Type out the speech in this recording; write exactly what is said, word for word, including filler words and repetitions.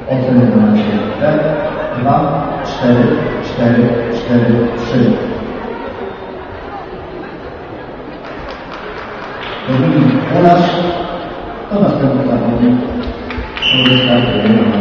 Oceny na razie dwa, cztery, cztery, cztery, trzy. Dominik Ulasz to następny zawodnik, który startuje.